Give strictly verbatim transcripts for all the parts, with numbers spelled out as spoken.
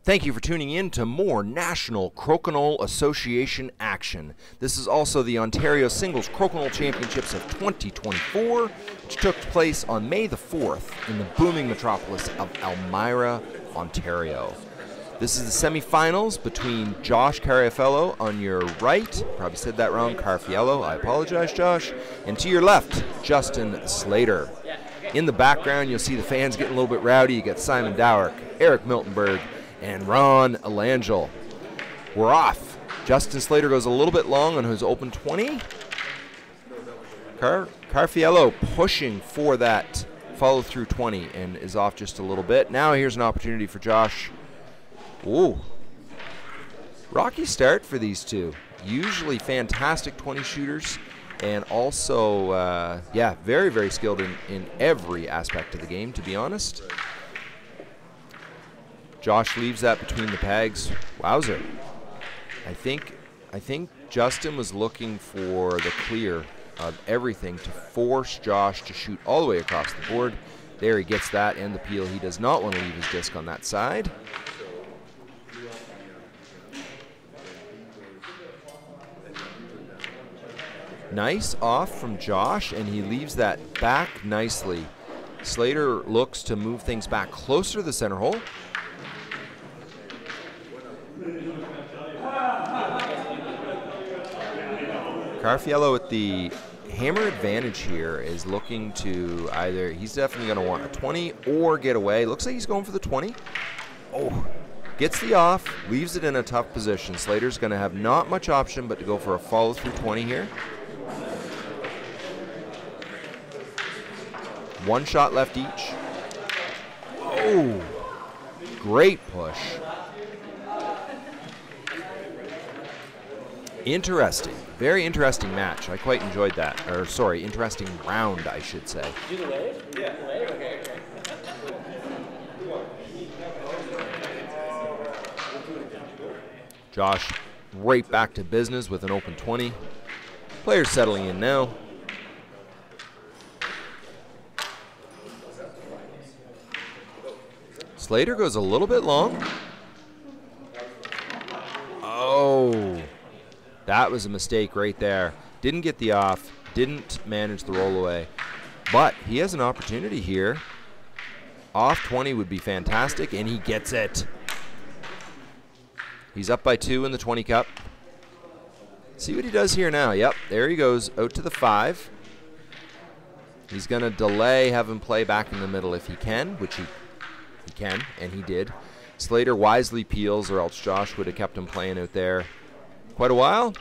Thank you for tuning in to more National Crokinole Association action. This is also the Ontario Singles Crokinole Championships of twenty twenty-four, which took place on May the fourth in the booming metropolis of Elmira, Ontario. This is the semifinals between Josh Carrafiello on your right, probably said that wrong, Carrafiello, I apologize, Josh, and to your left, Justin Slater. In the background, you'll see the fans getting a little bit rowdy. You got Simon Dowrick, Eric Miltenberg, and Ron Alangel. We're off. Justin Slater goes a little bit long on his open twenty. Car Carrafiello pushing for that follow through twenty and is off just a little bit. Now here's an opportunity for Josh. Ooh. Rocky start for these two. Usually fantastic twenty shooters and also, uh, yeah, very, very skilled in, in every aspect of the game, to be honest. Josh leaves that between the pegs. Wowzer. I think I think Justin was looking for the clear of everything to force Josh to shoot all the way across the board. There he gets that and the peel. He does not want to leave his disc on that side. Nice off from Josh, and he leaves that back nicely. Slater looks to move things back closer to the center hole. Carrafiello with the hammer advantage here is looking to either, he's definitely going to want a twenty or get away. Looks like he's going for the twenty. Oh, gets the off, leaves it in a tough position. Slater's going to have not much option but to go for a follow through twenty here. One shot left each. Oh, great push. Interesting, very interesting match. I quite enjoyed that. Or sorry, interesting round, I should say. Do the wave? Yeah, the wave? Okay, okay. Josh right back to business with an open twenty. Players settling in now. Slater goes a little bit long. Oh, that was a mistake right there. Didn't get the off, didn't manage the roll away. But he has an opportunity here. Off twenty would be fantastic, and he gets it. He's up by two in the twenty cup. See what he does here now. Yep, there he goes, out to the five. He's going to delay, have him play back in the middle if he can, which he He can, and he did. Slater wisely peels, or else Josh would have kept him playing out there quite a while.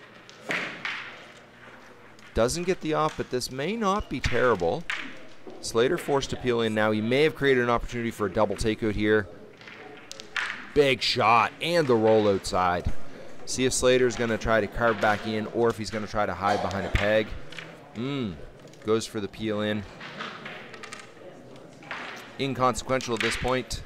Doesn't get the off, but this may not be terrible. Slater forced to peel in now. He may have created an opportunity for a double takeout here. Big shot, and the roll outside. See if Slater's going to try to carve back in, or if he's going to try to hide behind a peg. Mm, goes for the peel in. Inconsequential at this point.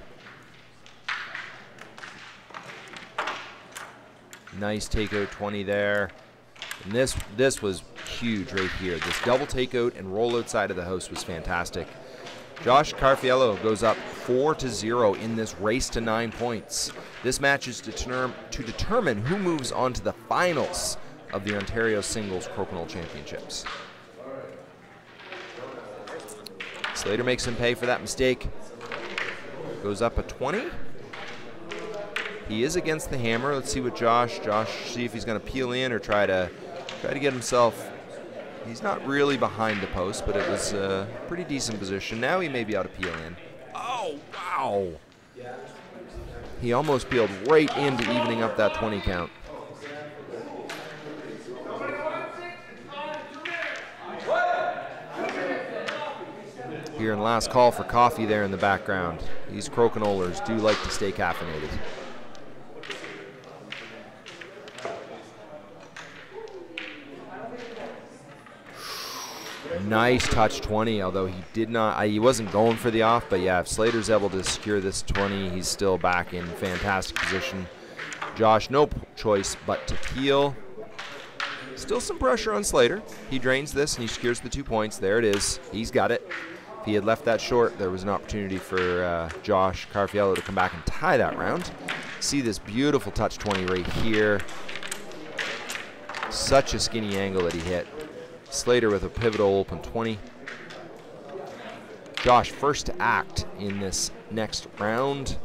Nice takeout twenty there. And this this was huge right here. This double takeout and roll outside of the house was fantastic. Josh Carrafiello goes up four to zero in this race to nine points. This match is to, term, to determine who moves on to the finals of the Ontario Singles Crokinole Championships. Slater makes him pay for that mistake. Goes up a twenty. He is against the hammer. Let's see what Josh, Josh, see if he's going to peel in or try to try to get himself. He's not really behind the post, but it was a pretty decent position. Now he may be able to peel in. Oh, wow. He almost peeled right into evening up that twenty count. Hearing last call for coffee there in the background. These crokinolers do like to stay caffeinated. Nice touch twenty, although he did not, I, he wasn't going for the off, but yeah, if Slater's able to secure this twenty, he's still back in fantastic position. Josh, no choice but to peel. Still some pressure on Slater. He drains this and he secures the two points. There it is. He's got it. If he had left that short, there was an opportunity for uh, Josh Carrafiello to come back and tie that round. See this beautiful touch twenty right here. Such a skinny angle that he hit. Slater with a pivotal open twenty. Josh first to act in this next round.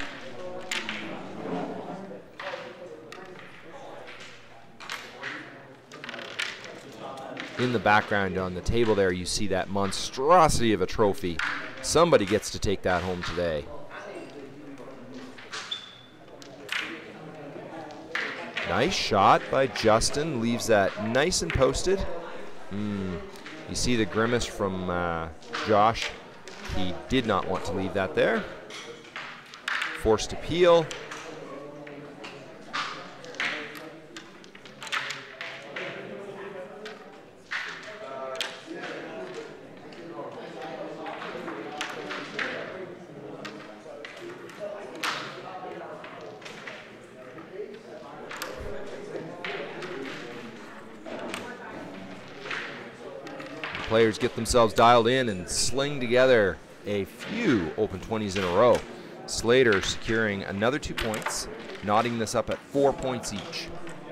In the background on the table there, you see that monstrosity of a trophy. Somebody gets to take that home today. Nice shot by Justin, leaves that nice and posted. Mm. You see the grimace from uh, Josh. He did not want to leave that there. Forced to peel. Players get themselves dialed in and sling together a few open twenties in a row. Slater securing another two points, knotting this up at four points each.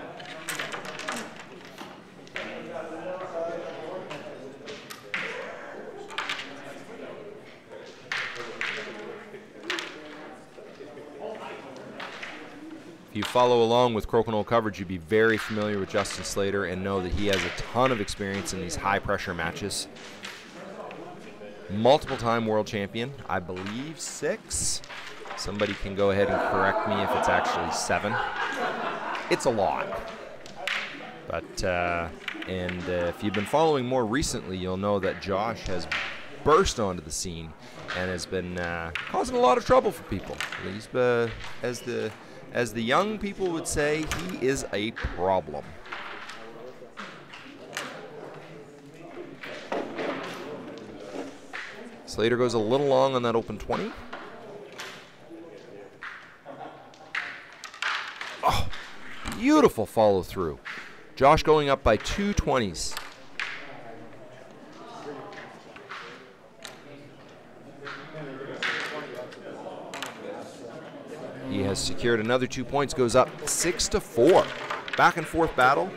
If you follow along with Crokinole coverage, you'd be very familiar with Justin Slater and know that he has a ton of experience in these high-pressure matches. Multiple-time world champion, I believe six. Somebody can go ahead and correct me if it's actually seven. It's a lot. But, uh, and uh, if you've been following more recently, you'll know that Josh has burst onto the scene and has been uh, causing a lot of trouble for people. He's, uh, as the As the young people would say, he is a problem. Slater goes a little long on that open twenty. Oh, beautiful follow through. Josh going up by two twenties. He has secured another two points, goes up six to four. Back and forth battle.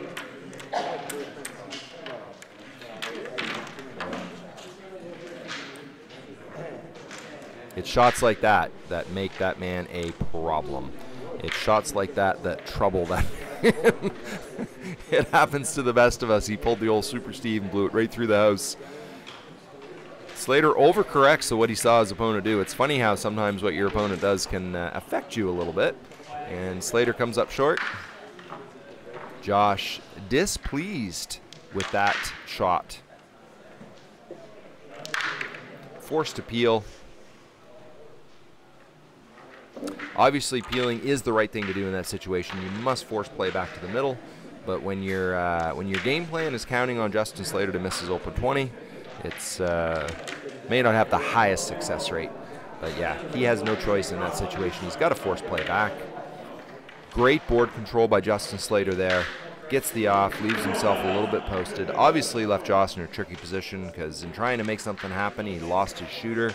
It's shots like that that make that man a problem. It's shots like that that trouble that man. It happens to the best of us. He pulled the old Super Steve and blew it right through the house. Slater overcorrects to what he saw his opponent do. It's funny how sometimes what your opponent does can uh, affect you a little bit. And Slater comes up short. Josh displeased with that shot. Forced to peel. Obviously, peeling is the right thing to do in that situation. You must force play back to the middle. But when, you're, uh, when your game plan is counting on Justin Slater to miss his open twenty, it's uh, may not have the highest success rate, but yeah, he has no choice in that situation. He's got to force play back. Great board control by Justin Slater there. Gets the off, leaves himself a little bit posted. Obviously left Josh in a tricky position because in trying to make something happen, he lost his shooter.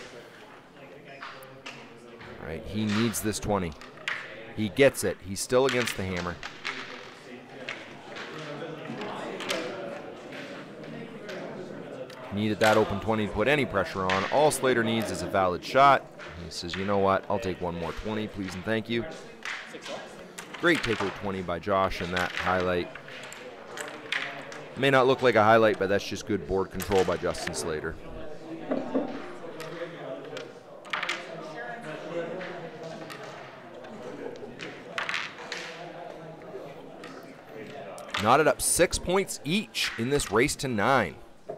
All right, he needs this twenty. He gets it. He's still against the hammer. Needed that open twenty to put any pressure on. All Slater needs is a valid shot. He says, you know what, I'll take one more twenty, please and thank you. Great takeout twenty by Josh in that highlight. May not look like a highlight, but that's just good board control by Justin Slater. Knotted up six points each in this race to nine.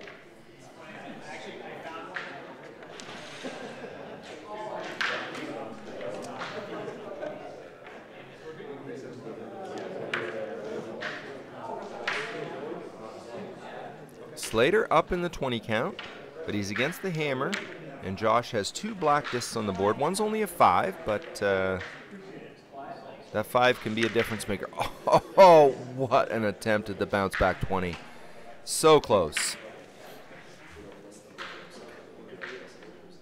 Slater up in the twenty count, but he's against the hammer, and Josh has two black discs on the board. One's only a five, but uh, that five can be a difference maker. Oh, oh, what an attempt at the bounce back twenty. So close.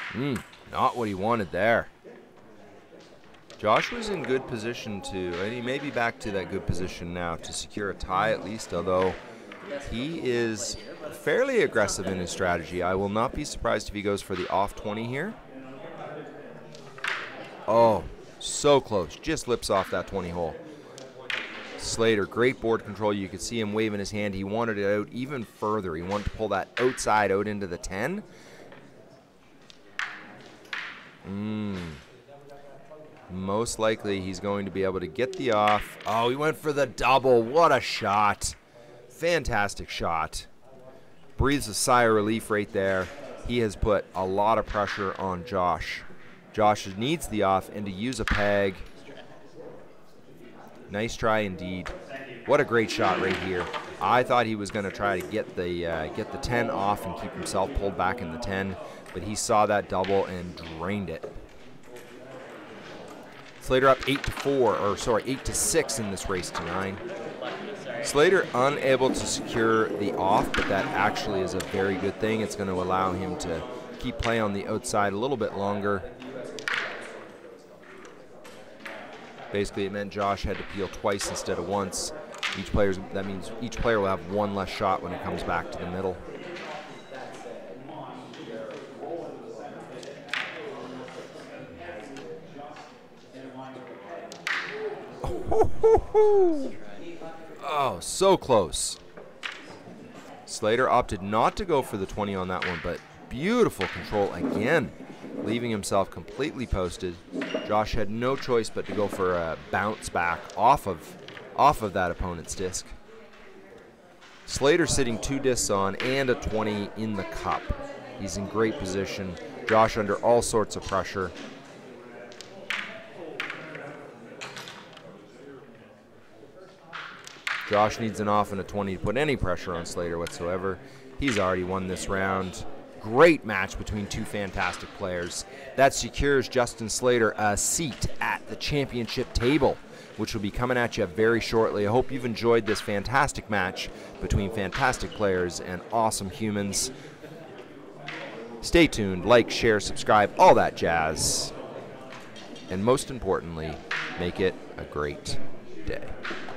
Mm, not what he wanted there. Josh was in good position to, and he may be back to that good position now to secure a tie at least, although he is fairly aggressive in his strategy. I will not be surprised if he goes for the off twenty here. Oh, so close. Just lips off that twenty hole. Slater, great board control. You could see him waving his hand. He wanted it out even further. He wanted to pull that outside out into the ten. Mm. Most likely he's going to be able to get the off. Oh, he went for the double. What a shot. Fantastic shot. Breathes a sigh of relief right there. He has put a lot of pressure on Josh. Josh needs the off and to use a peg. Nice try indeed. What a great shot right here. I thought he was going to try to get the uh, get the ten off and keep himself pulled back in the ten, but he saw that double and drained it. Slater up eight to four, or sorry, eight to six in this race to nine. Slater unable to secure the off, but that actually is a very good thing. It's going to allow him to keep play on the outside a little bit longer. Basically, it meant Josh had to peel twice instead of once. Each player's, that means each player will have one less shot when it comes back to the middle. Oh, so close. Slater opted not to go for the twenty on that one, but beautiful control again, leaving himself completely posted. Josh had no choice but to go for a bounce back off of off of that opponent's disc. Slater sitting two discs on and a twenty in the cup. He's in great position. Josh under all sorts of pressure. Josh needs an off and a twenty to put any pressure on Slater whatsoever. He's already won this round. Great match between two fantastic players. That secures Justin Slater a seat at the championship table, which will be coming at you very shortly. I hope you've enjoyed this fantastic match between fantastic players and awesome humans. Stay tuned, like, share, subscribe, all that jazz. And most importantly, make it a great day.